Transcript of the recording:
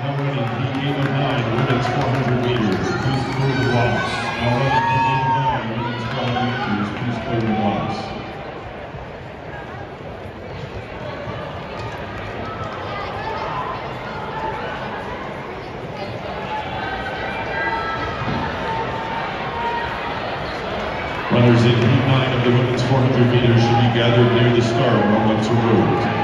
Now running Heat 8 of 9, women's 400 meters. Please clear the blocks. Now running Heat 8 of 9, women's 400 meters. Please clear the blocks. Runners in Heat 9 of the women's 400 meters should be gathered near the start or once removed.